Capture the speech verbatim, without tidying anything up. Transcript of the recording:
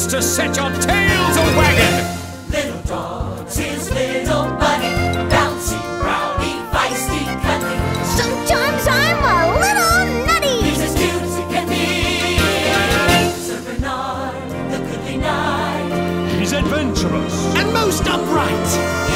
just to set your tails a-wagging. Little dog's his little buddy, bouncy, browny, feisty, cunning. Sometimes I'm a little nutty. He's as cute as he can be. Sir Bernard, the goodly knight. He's adventurous And most upright.